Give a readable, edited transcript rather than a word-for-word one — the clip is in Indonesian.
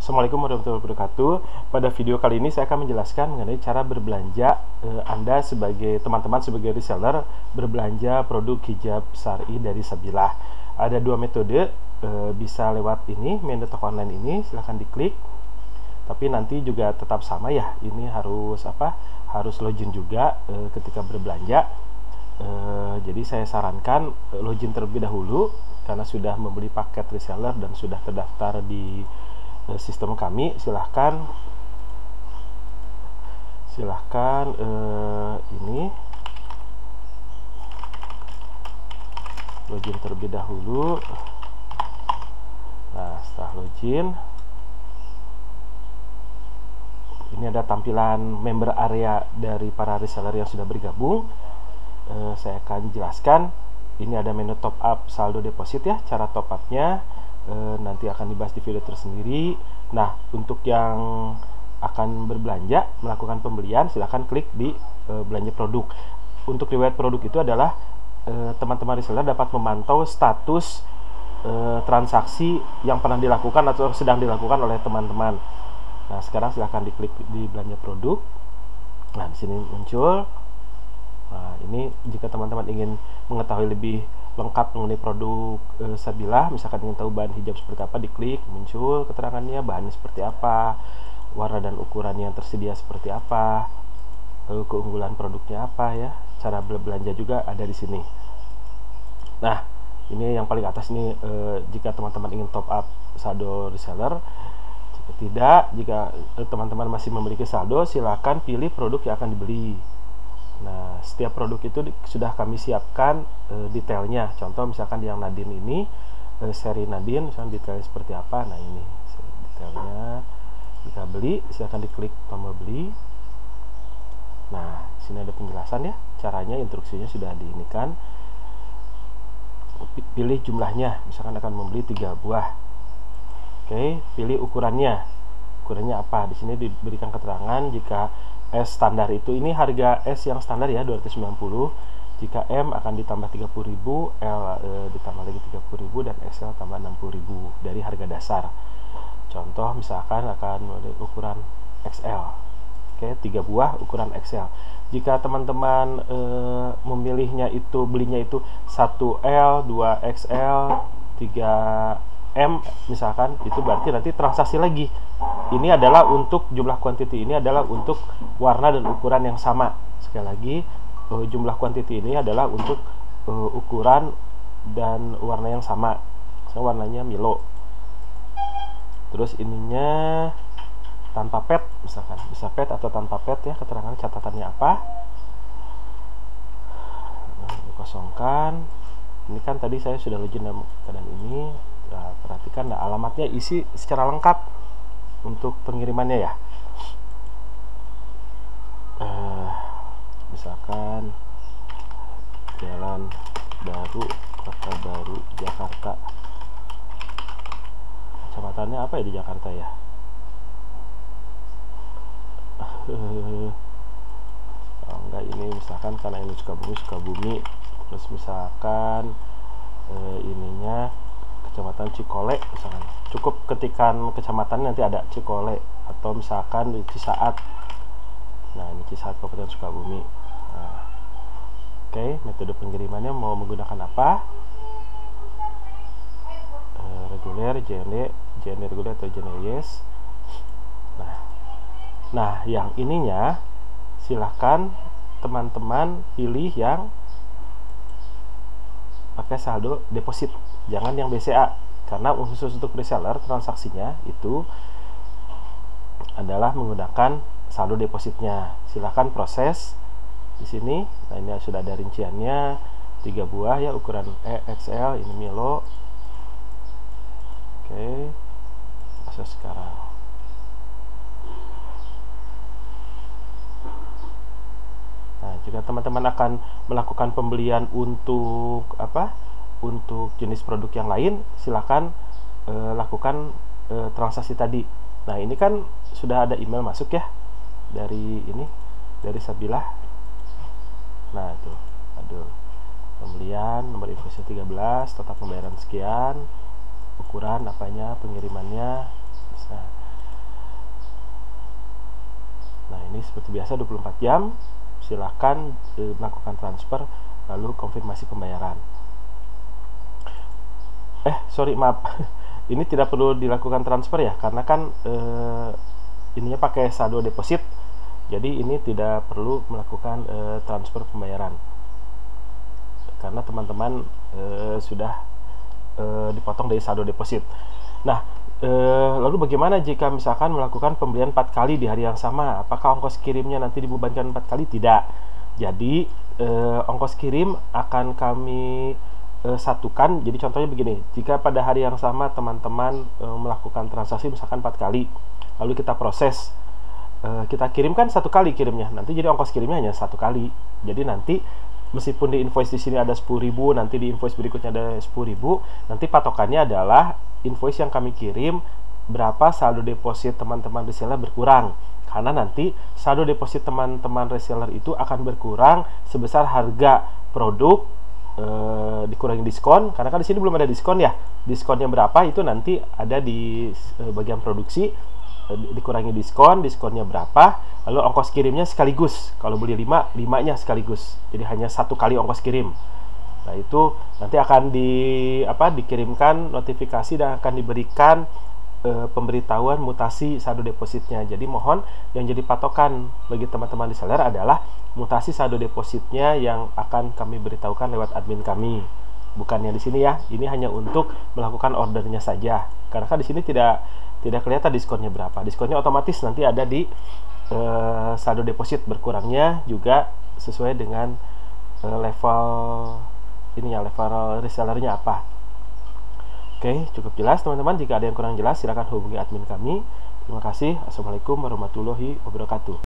Assalamualaikum warahmatullahi wabarakatuh. Pada video kali ini saya akan menjelaskan mengenai cara berbelanja Anda sebagai teman-teman sebagai reseller berbelanja produk hijab syar'i dari Sabilah. Ada dua metode, bisa lewat ini menu toko online ini, silahkan diklik. Tapi nanti juga tetap sama ya. Ini harus harus login juga ketika berbelanja. Jadi saya sarankan login terlebih dahulu karena sudah membeli paket reseller dan sudah terdaftar di sistem kami. Silahkan ini login terlebih dahulu. Nah, setelah login ini ada tampilan member area dari para reseller yang sudah bergabung. Saya akan jelaskan. Ini ada menu top up saldo deposit ya, cara top upnya nanti akan dibahas di video tersendiri. Nah, untuk yang akan berbelanja melakukan pembelian, silahkan klik di belanja produk. Untuk riwayat produk itu adalah teman-teman reseller dapat memantau status transaksi yang pernah dilakukan atau sedang dilakukan oleh teman-teman. Nah, sekarang silahkan diklik di belanja produk. Nah, di sini muncul. Nah, ini jika teman-teman ingin mengetahui lebih lengkap mengenai produk Sabilah, misalkan ingin tahu bahan hijab seperti apa, diklik, muncul keterangannya, bahannya seperti apa, warna dan ukuran yang tersedia seperti apa, lalu keunggulan produknya apa ya, cara berbelanja juga ada di sini. Nah, ini yang paling atas ini jika teman-teman ingin top up saldo reseller. Jika tidak, jika teman-teman masih memiliki saldo, silakan pilih produk yang akan dibeli. Nah, setiap produk itu sudah kami siapkan detailnya. Contoh misalkan yang Nadine ini, seri Nadine, misalkan detailnya seperti apa. Nah, ini detailnya. Jika beli, silahkan diklik tombol beli. Nah, sini ada penjelasan ya, caranya, instruksinya sudah diinikan. Pilih jumlahnya, misalkan akan membeli 3 buah. Oke, pilih ukurannya. Ukurannya apa? Di sini diberikan keterangan jika S standar itu, ini harga S yang standar ya 290. Jika M akan ditambah 30.000, L ditambah lagi 30.000 dan XL tambah 60.000 dari harga dasar. Contoh misalkan akan ukuran XL. Oke, 3 buah ukuran XL. Jika teman-teman memilihnya itu, belinya itu 1L, 2XL, 3M misalkan, itu berarti nanti transaksi lagi. Ini adalah untuk jumlah quantity, ini adalah untuk warna dan ukuran yang sama. Sekali lagi, jumlah quantity ini adalah untuk ukuran dan warna yang sama. So, warnanya Milo. Terus ininya tanpa pet, misalkan bisa pet atau tanpa pet ya, keterangan catatannya apa. Kosongkan. Ini kan tadi saya sudah login dalam keadaan ini. Nah, perhatikan, nah, alamatnya isi secara lengkap untuk pengirimannya ya. Misalkan Jalan Baru, Kota Baru, Jakarta. Kecamatannya apa ya di Jakarta ya? Oh, enggak, ini misalkan karena ini Sukabumi. Terus misalkan ininya Kecamatan Cikole misalkan. Cukup ketikan kecamatan nanti ada Cikole, atau misalkan di Cisaat. Nah, ini Cisaat Kabupaten Sukabumi. Nah, oke, metode pengirimannya mau menggunakan apa? Reguler, JNE reguler atau JNE yes. Nah, yang ininya silahkan teman-teman pilih yang pakai saldo deposit, jangan yang BCA, karena khusus untuk reseller transaksinya itu adalah menggunakan saldo depositnya. Silahkan proses di sini. Nah, ini sudah ada rinciannya, 3 buah ya, ukuran XL, ini Milo. Oke, proses sekarang. Nah, jika teman-teman akan melakukan pembelian untuk untuk jenis produk yang lain, silakan lakukan transaksi tadi. Nah, ini kan sudah ada email masuk ya dari Sabilah. Nah, itu pembelian, nomor invoice 13, total pembayaran sekian, ukuran apanya, pengirimannya. Nah, Seperti biasa 24 jam silahkan melakukan transfer lalu konfirmasi pembayaran. Sorry, maaf. Ini tidak perlu dilakukan transfer ya, karena kan ininya pakai saldo deposit. Jadi ini tidak perlu melakukan transfer pembayaran karena teman-teman sudah dipotong dari saldo deposit. Nah, lalu bagaimana jika misalkan melakukan pembelian 4 kali di hari yang sama? Apakah ongkos kirimnya nanti dibebankan 4 kali? Tidak. Jadi ongkos kirim akan kami satukan. Jadi contohnya begini, jika pada hari yang sama teman-teman melakukan transaksi misalkan 4 kali, lalu kita proses, kita kirimkan 1 kali kirimnya, nanti jadi ongkos kirimnya hanya 1 kali. Jadi nanti meskipun di invoice di sini ada 10.000, nanti di invoice berikutnya ada 10.000, nanti patokannya adalah invoice yang kami kirim berapa saldo deposit teman-teman reseller berkurang, karena nanti saldo deposit teman-teman reseller itu akan berkurang sebesar harga produk dikurangi diskon, karena kan di sini belum ada diskon ya. Diskonnya berapa itu nanti ada di bagian produksi, dikurangi diskon, diskonnya berapa, lalu ongkos kirimnya sekaligus. Kalau beli 5, 5-nya sekaligus. Jadi hanya 1 kali ongkos kirim. Nah, itu nanti akan dikirimkan notifikasi dan akan diberikan pemberitahuan mutasi saldo depositnya. Jadi mohon yang jadi patokan bagi teman-teman reseller adalah mutasi saldo depositnya yang akan kami beritahukan lewat admin kami. Bukannya di sini ya. Ini hanya untuk melakukan ordernya saja. Karena kan di sini tidak kelihatan diskonnya berapa. Diskonnya otomatis nanti ada di saldo deposit, berkurangnya juga sesuai dengan level resellernya apa. Oke, cukup jelas teman-teman. Jika ada yang kurang jelas silahkan hubungi admin kami. Terima kasih. Assalamualaikum warahmatullahi wabarakatuh.